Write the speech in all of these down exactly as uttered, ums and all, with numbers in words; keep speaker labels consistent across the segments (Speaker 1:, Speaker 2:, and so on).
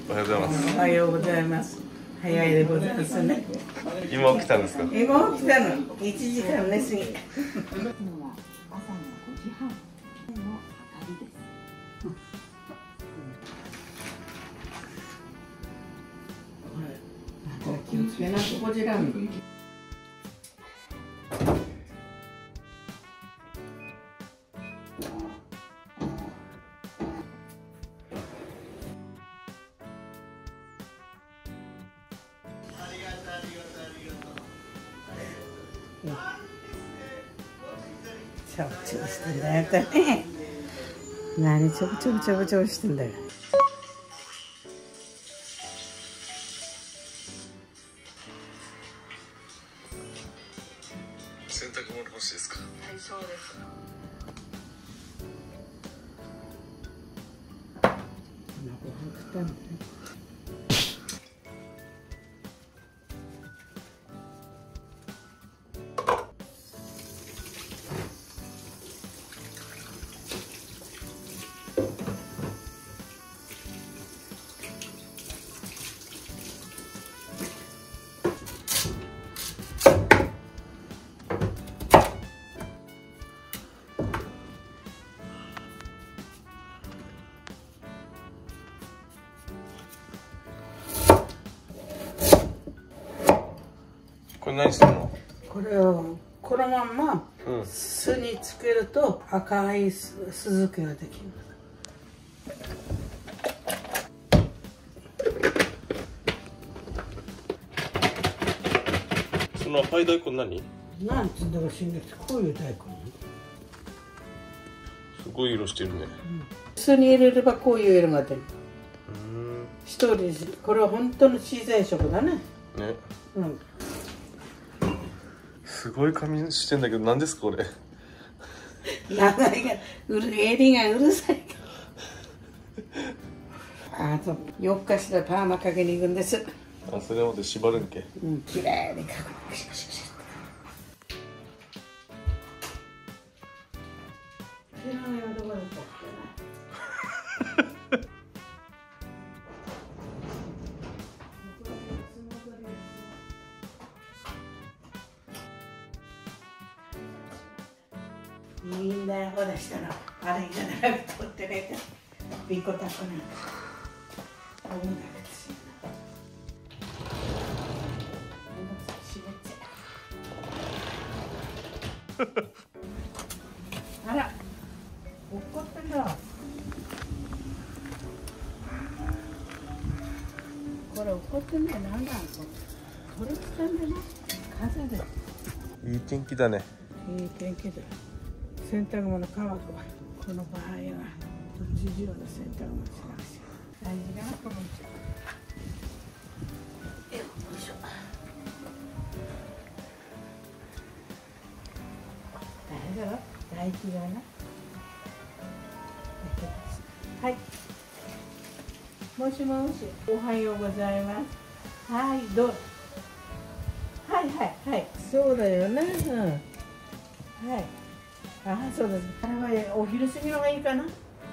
Speaker 1: おはようございます。
Speaker 2: おはようございます。早いでございますね。
Speaker 1: 今起きたんですか？
Speaker 2: 今起きたの。一時間寝すぎ。
Speaker 3: 朝のごじはんの明かりです。
Speaker 2: 気をつけな、こちらに。ちょぶちょぶしてんだよね。何ちょぶちょぶちょぶちょぶしてんだよ。
Speaker 1: 洗濯物干しですか？
Speaker 2: はい、そうです。今ご飯食ったのね。
Speaker 1: これ何するの？
Speaker 2: これをこのまんま酢につけると赤い酢漬けができます。
Speaker 1: その赤い大根何？
Speaker 2: なんつうんだか知んないけど、こういう大根。
Speaker 1: すごい色してるね。
Speaker 2: うん、酢に入れればこういう色が出る。
Speaker 1: うん。
Speaker 2: 一人これは本当の小さい食だね。
Speaker 1: ね。
Speaker 2: うん。
Speaker 1: すごい髪してんだけど、何ですかこれ？
Speaker 2: 長いがうる襟がうるさいから。あとよっかしたらパーマかけに行くんです。
Speaker 1: あ、それまで縛るんけ。
Speaker 2: うん、きれいにかく。いいんだよ、ほらしたらあれじゃなくて取ってねえビコタコなんかあんだけですよあら怒ってんだ。これ怒ってんだよ。なんだこれ来たんだね。風で
Speaker 1: いい天気だね。
Speaker 2: いい天気だ。洗濯物乾くわ。この場合はどっち中の洗濯物しなくちゃ大事だなと思っちゃう。よいしょ。大丈夫？大気がな。はい。もしもし、おはようございます。はい、どう。はいはいはい、そうだよね。うん。はい。ああ、そうです。あれはお昼過ぎのがいいかな。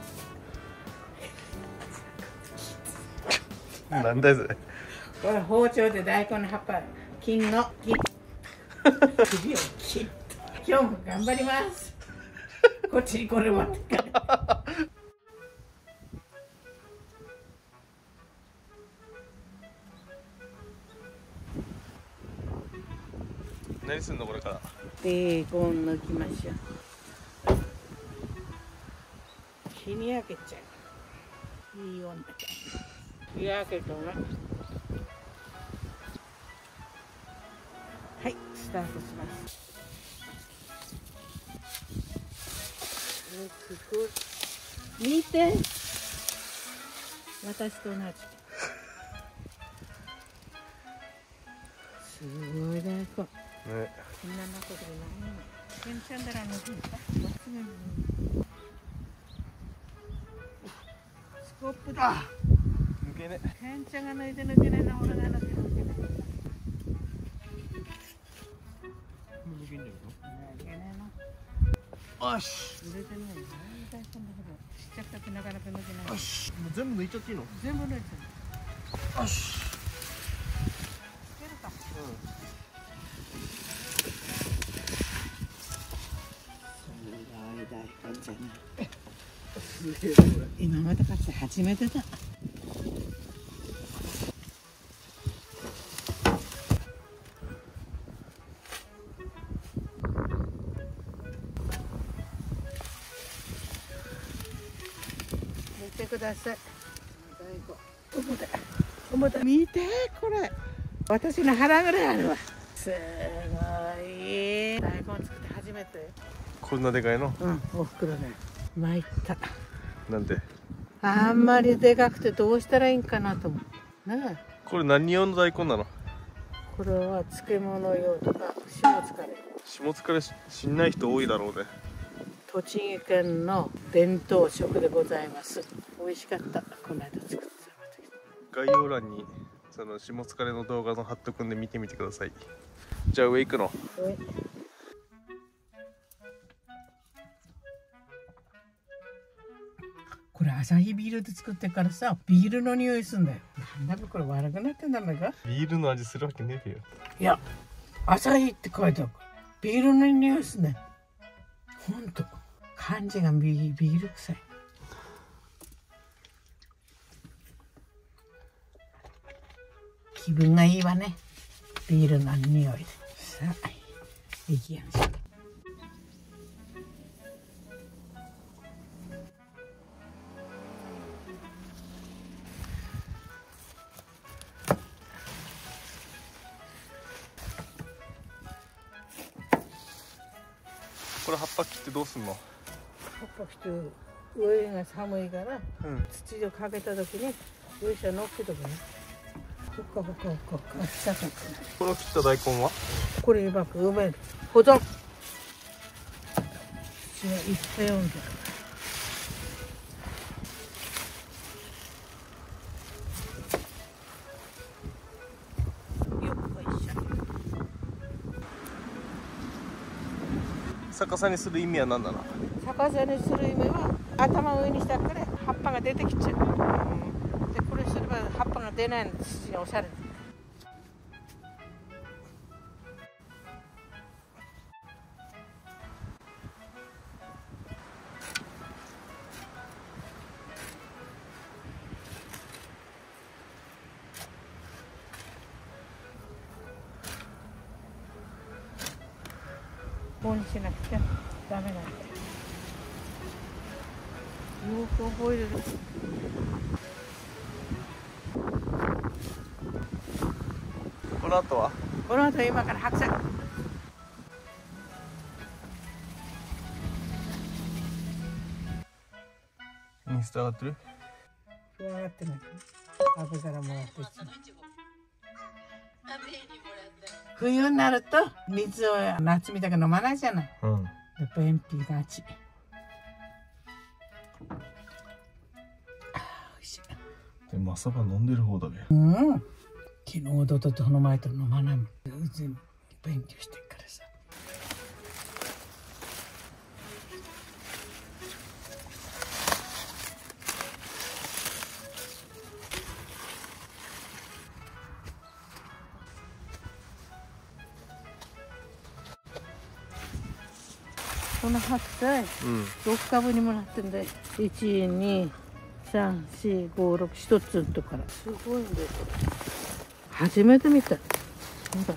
Speaker 1: なんだよそれ。
Speaker 2: これ包丁で大根の葉っぱ、金の切っ。首を切っ。今日も頑張ります。こっちにこれ持ってから。
Speaker 1: 何すんのこれから？
Speaker 2: ベーコン抜きましょう。日に焼けちゃう。いい温度で。焼けとな。はい、スタートします。すごい。見て。私と同じ。すごい大根。ね。こんなことでないの。괜찮다라는 거니까. 스코프다.
Speaker 1: 抜けね。
Speaker 2: 괜찮아 이제抜けないな。俺が抜けない。抜けないの？抜けないの。よし。入れてない。大根だけどちっちゃくてなかなか抜けない。よし。もう全部抜いちゃっていいの？全部抜いちゃう。
Speaker 1: よし。
Speaker 2: 大根じゃない。今まで買って初めてだ。見てください。大根。重たい。重たい。見てこれ。私の腹ぐらいあるわ。すごい。大根作って初めて。
Speaker 1: こんなでかいの。
Speaker 2: うん、お袋ね。参った。
Speaker 1: なんで。
Speaker 2: あんまりでかくてどうしたらいいんかなと思う。ねえ。
Speaker 1: これ何用の大根なの。
Speaker 2: これは漬物用とか下疲れ。
Speaker 1: 下疲れしんない人多いだろうね。
Speaker 2: 栃木県の伝統食でございます。美味しかった。この間作って
Speaker 1: 概要欄にその下疲れの動画の貼っとくんで見てみてください。じゃあ上行くの。
Speaker 2: 上。これアサヒビールで作ってからさ、ビールの匂いすんだよ。なんだこれ悪くなってんだめか。
Speaker 1: ビールの味するわけねえよ。
Speaker 2: いや、アサヒって書いてある。ビールの匂いすんだよ。ほんと。感じがビール臭い。気分がいいわね。ビールの匂いで。さあ、行きやんしょ。
Speaker 1: これ葉っぱ切ってどうすんの。
Speaker 2: 葉っぱ切って上が寒いから、
Speaker 1: うん、
Speaker 2: 土をかけた時に上下乗っけとくね。ほかほかほかほかあったかくなる。
Speaker 1: この切った大根は
Speaker 2: これうまく埋める。保存。土がいっぱい読んでる。
Speaker 1: 逆さにする意味は何なの。
Speaker 2: 逆さにする意味は頭を上にしたから葉っぱが出てきちゃう。でこれすれば葉っぱが出ないので土に押されて。こうにしなくちゃダメなんだよ。よく覚える。
Speaker 1: この後は
Speaker 2: この後今から白菜。
Speaker 1: インスタ上がってる。
Speaker 2: 上がってない。阿部からもらって。冬になると水を夏みたいに飲まないじゃない。
Speaker 1: うん。
Speaker 2: で便秘がち。あ、美味しい。
Speaker 1: でも朝晩飲んでる方だべ。
Speaker 2: うん。昨日おとととの前と飲まないもん。うち勉強してるからさ。この白菜、
Speaker 1: うん。
Speaker 2: ろっかぶにもなってんだよ。いち、に、さん、よん、ご、ろく、ひとつのとこから。すごいんだよ、これ。初めて見た。ほら。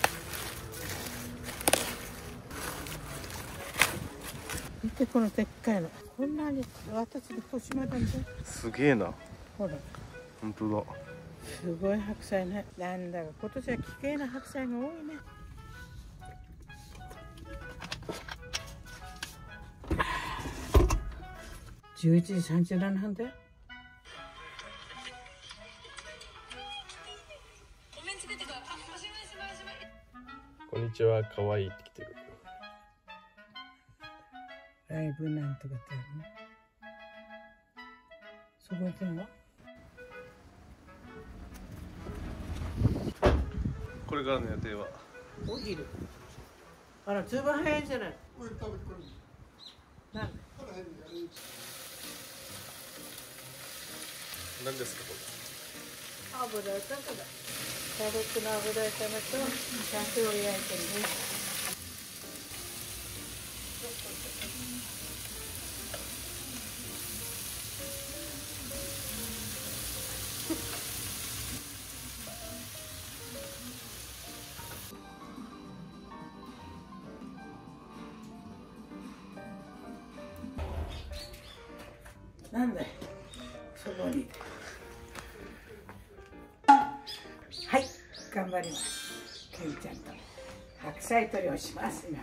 Speaker 2: 見て、このでっかいの。こんなに私の腰までんだよ。
Speaker 1: すげえな。
Speaker 2: ほら。
Speaker 1: 本当だ。
Speaker 2: すごい白菜ね。なんだか今年は奇麗な白菜が多いね。じゅういちじさんじゅうななふんだよ。
Speaker 1: こんにちは、可愛いって来てる。
Speaker 2: ライブなんとかってあるね。そこ行くの？
Speaker 1: これからの予定は
Speaker 2: お昼。あら、ずいぶん早いじゃない。なんで？
Speaker 1: 何ですかこ
Speaker 2: 油をちょっとだキャベツの油炒めと鮭を焼いてるね。なんだいそこに。はい、頑張ります。けんちゃんと白菜取りをします今から。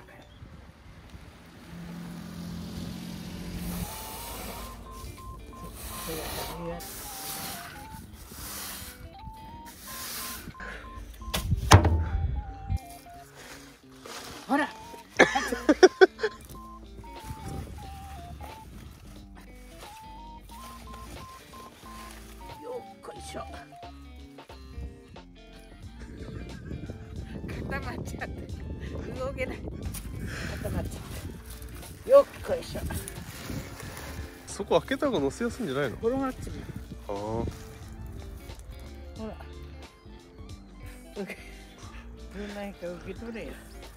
Speaker 2: ほら。固まっちゃって動けない。固まっちゃってよっこいしょ。
Speaker 1: そこ開けた方が乗せやすいんじゃないの？
Speaker 2: 転がってる。
Speaker 1: ああ、
Speaker 2: ほら受けどないか受け取れよ。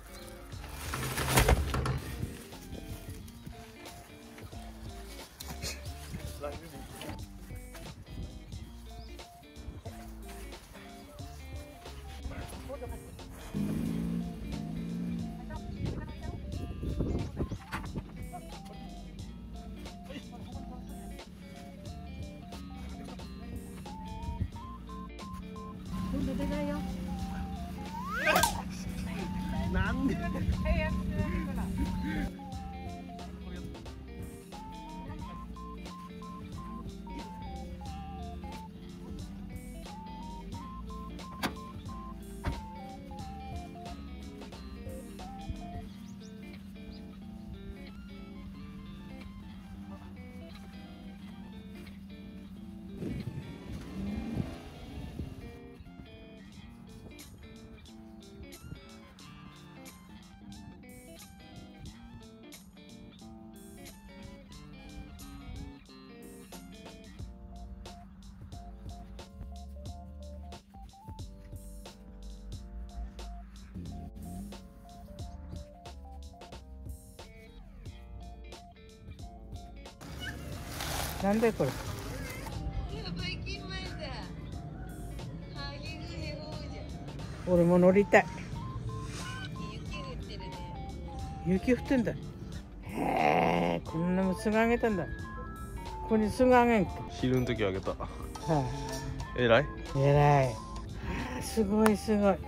Speaker 1: なんで？
Speaker 2: なんでこれ。俺も乗りたい。雪降ってんだ。へえ、こんなもんすぐあげたんだ。ここにすぐあげんか。
Speaker 1: 昼の時あげた。
Speaker 2: は
Speaker 1: えらい？
Speaker 2: あ、えらい。はあ、すごいすごい。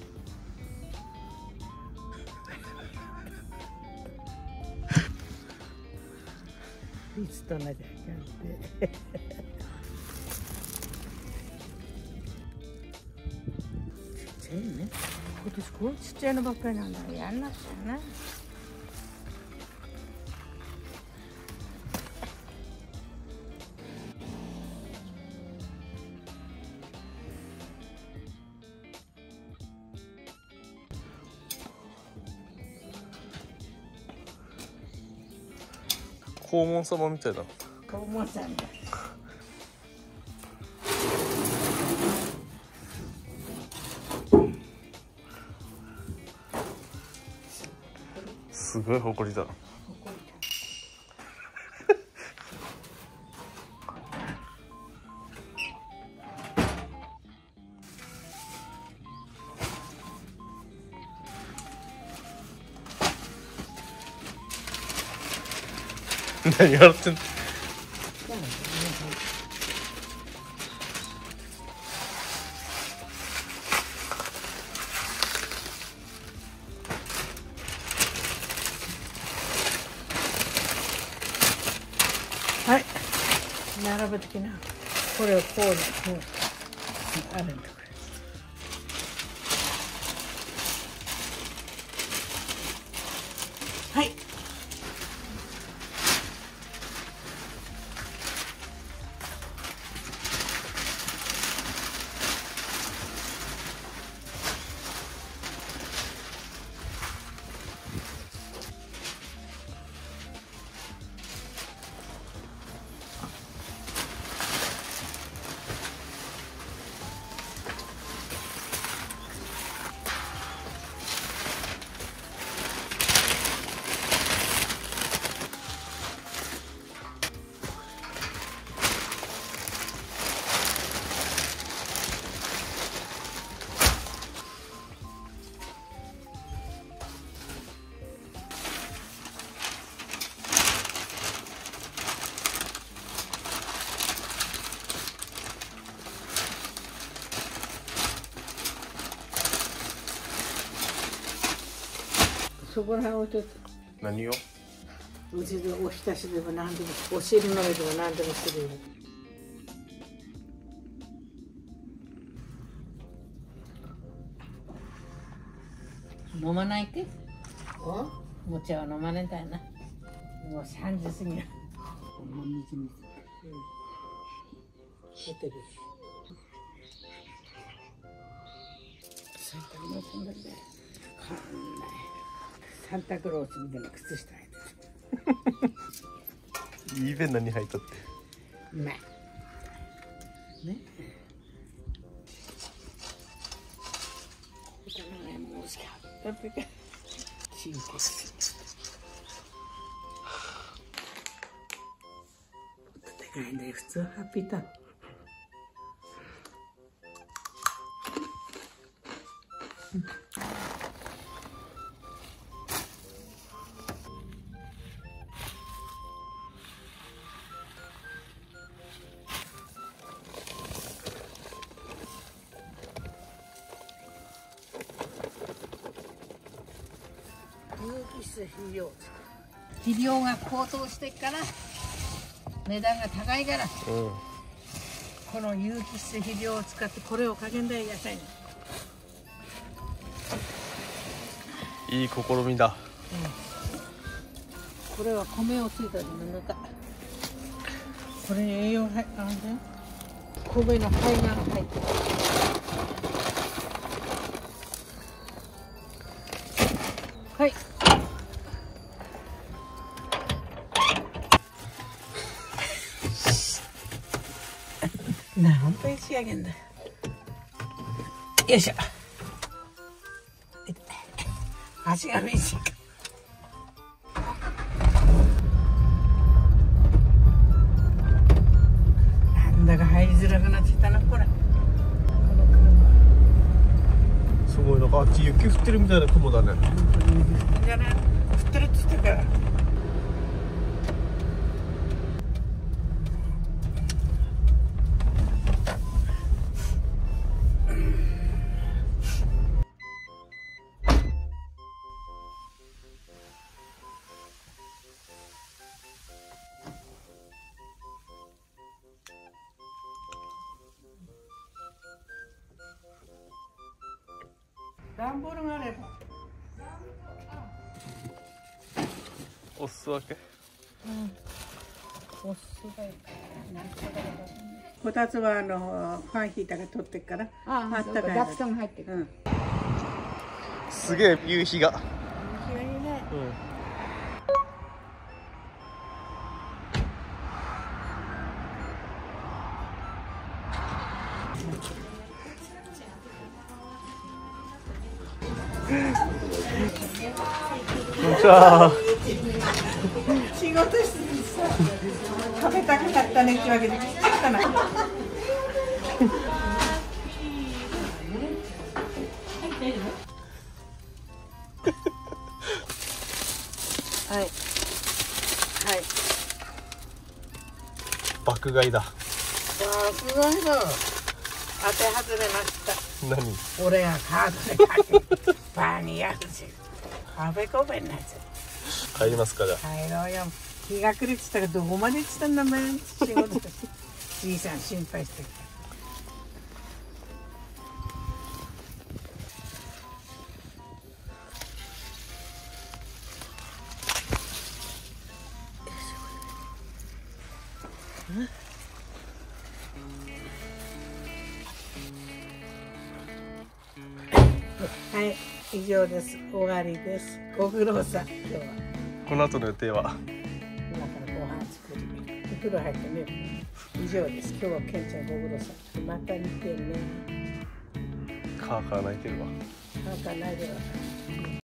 Speaker 2: いつとなじゃいかんって。ちっちゃいね。今年こうちっちゃいのばっかりなんだ。やんなくちゃな。
Speaker 1: 黄門様みたいだ。
Speaker 2: 黄門さんだ。
Speaker 1: すごい誇りだ。何笑ってんの？
Speaker 2: はい、並べてきな。これをこうだ。こうあるんだこれ。はい。 そこら辺置いといて。
Speaker 1: 何を？
Speaker 2: うちでおひたしでも何でも、お汁の上でも何でもするよ。飲まないってお茶は飲まれたいな。もうさんじ過ぎる。
Speaker 3: もう水水。
Speaker 2: 出てる。洗濯もそんだけ。こんなサンタクロースみたいな靴下履いてる。
Speaker 1: いいべん何履いたって。
Speaker 2: うまい。ね。このね、もうしかったってか。チンケス。でかいんだよ、普通はハッピーターン。有機質肥料肥料が高騰してっから値段が高いから、
Speaker 1: うん。
Speaker 2: この有機質肥料を使ってこれをかけんだよ野菜に。
Speaker 1: いい試みだ。
Speaker 2: これは米をついた布か。これに栄養入あるんだよ。米の胚芽が入ってる。はい。なんと仕上げんだよ。よいしょ。足が短い。なんだか入りづらくなってきたな、これ。この車。
Speaker 1: すごい、なんかあっち雪降ってるみたいな雲だね。
Speaker 2: じゃない、降ってるって言ってたから。段ボールがあれば。
Speaker 1: おすわけ。
Speaker 2: うん。おすだよ。こたつはあのファンヒーターが取ってっから。
Speaker 3: ああ、
Speaker 2: ったかい。
Speaker 3: ダクトが入ってる。
Speaker 2: うん。
Speaker 1: すげえ夕日が。
Speaker 2: 夕日がいいね。
Speaker 1: うん。こんにちは。
Speaker 2: 仕事しててさ、食べたくなったねってわけで来ちゃったな。はい。はい。
Speaker 1: 爆買いだ。
Speaker 2: わあ、すごいの。当て外れました。
Speaker 1: 何？
Speaker 2: 俺がカードで買ってバーにやるし。あべこべになっちゃう。
Speaker 1: 帰りますかじゃあ。
Speaker 2: 帰ろうよ。日が暮れてたからどこまで行ってたんだめん。仕事だし。じいさん心配してる。はい、以上です。終わりです。ご苦労さん、今日は。
Speaker 1: この後の予定は？
Speaker 2: 今からご飯作り、お風呂入って寝る。以上です。今日はケンちゃんご苦労さん。また見てね。
Speaker 1: カーカー泣いてるわ。
Speaker 2: なんかないでは。